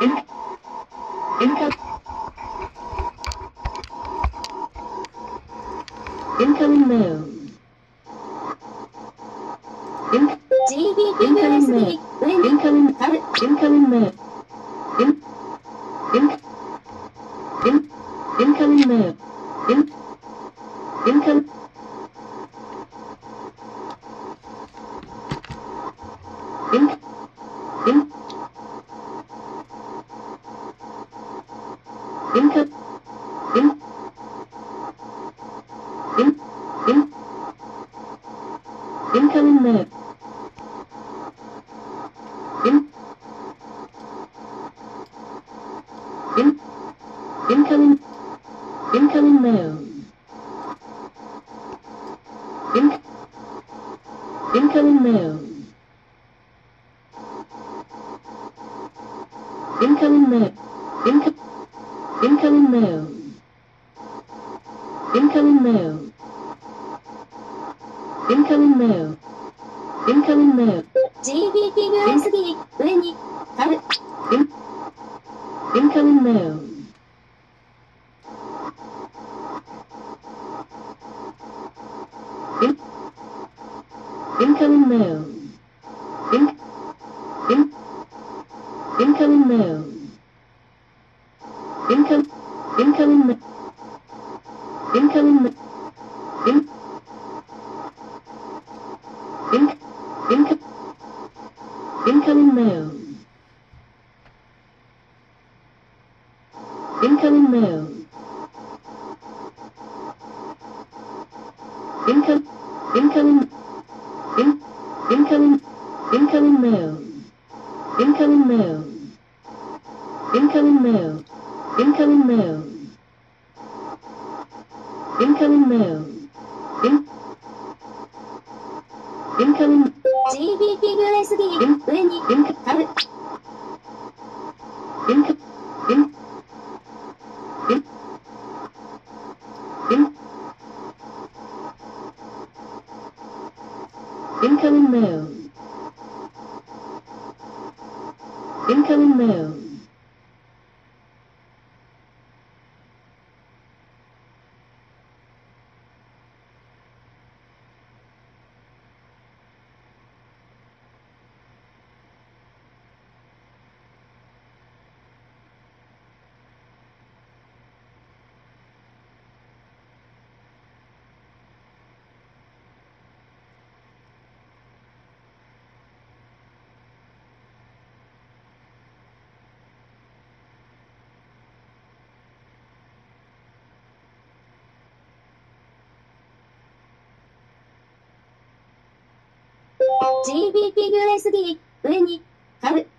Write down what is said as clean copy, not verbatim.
Incoming mail. GBP の SD 上に Incoming ある incoming mail. Incoming mail. Incoming incoming mail. Incoming mail. Incoming mail. Incoming mail. Incoming mail. Incoming mail. Incoming mail. Incoming mail. GBP の SD 上にある Incoming mail. Incoming mail. Incoming mail. Incoming mail. Incoming mail. Incoming mail. Incoming mail. Incoming mail. Incoming mail. Incoming mail. Incoming mail. Incoming mail. Incoming GBP の SD 上にある Incoming mail. Incoming mail. GBP の SD 上にある